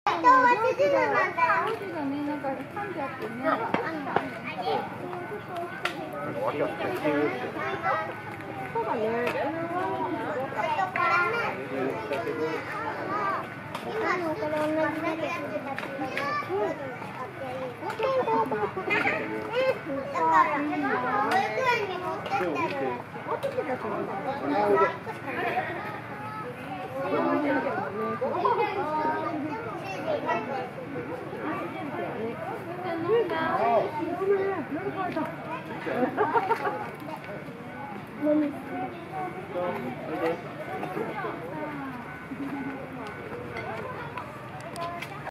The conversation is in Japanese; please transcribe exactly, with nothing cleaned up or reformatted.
そうだね。今のこれ同じだけど。だから、保育園に持ってってる。持ってきたと思うんだ。何？